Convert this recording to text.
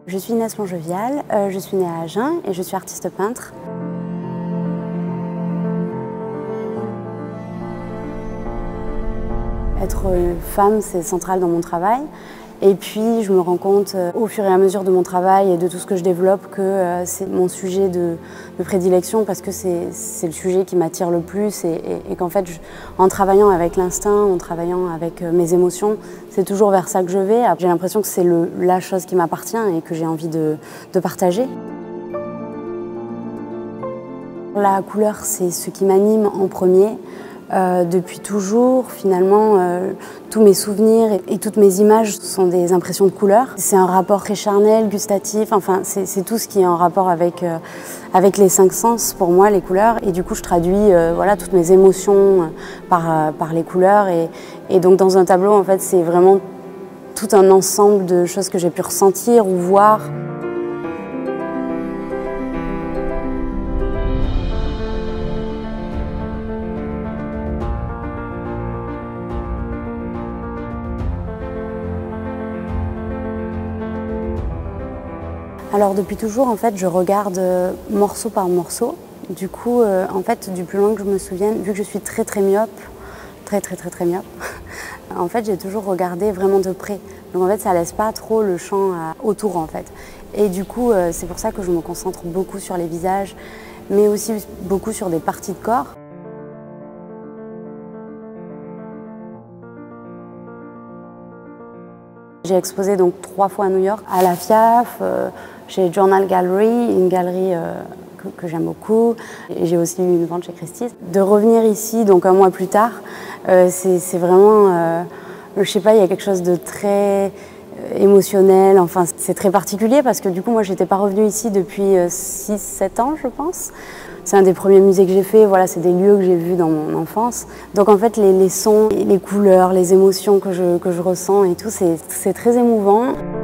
Je suis Inès Longevial, je suis née à Agen et je suis artiste peintre. Être femme, c'est central dans mon travail. Et puis, je me rends compte au fur et à mesure de mon travail et de tout ce que je développe que c'est mon sujet de prédilection parce que c'est le sujet qui m'attire le plus et qu'en fait, en travaillant avec l'instinct, en travaillant avec mes émotions, c'est toujours vers ça que je vais. J'ai l'impression que c'est la chose qui m'appartient et que j'ai envie de partager. La couleur, c'est ce qui m'anime en premier. Depuis toujours, finalement, tous mes souvenirs et toutes mes images sont des impressions de couleurs. C'est un rapport très charnel, gustatif, enfin c'est tout ce qui est en rapport avec les cinq sens pour moi, les couleurs. Et du coup, je traduis voilà, toutes mes émotions par les couleurs. Et donc dans un tableau, en fait, c'est vraiment tout un ensemble de choses que j'ai pu ressentir ou voir. Alors depuis toujours, en fait, je regarde morceau par morceau. Du coup, en fait, du plus loin que je me souvienne, vu que je suis très myope, très myope, en fait, j'ai toujours regardé vraiment de près. Donc en fait, ça laisse pas trop le champ autour, en fait. Et du coup, c'est pour ça que je me concentre beaucoup sur les visages, mais aussi beaucoup sur des parties de corps. J'ai exposé donc 3 fois à New York, à la FIAF, chez Journal Gallery, une galerie que j'aime beaucoup. J'ai aussi eu une vente chez Christie's. De revenir ici, donc un mois plus tard, c'est vraiment, je sais pas, il y a quelque chose de très émotionnel. Enfin, c'est très particulier parce que du coup, moi, j'étais pas revenue ici depuis 6-7 ans, je pense. C'est un des premiers musées que j'ai fait, voilà, c'est des lieux que j'ai vus dans mon enfance. Donc en fait, les sons, les couleurs, les émotions que je ressens et tout, c'est très émouvant.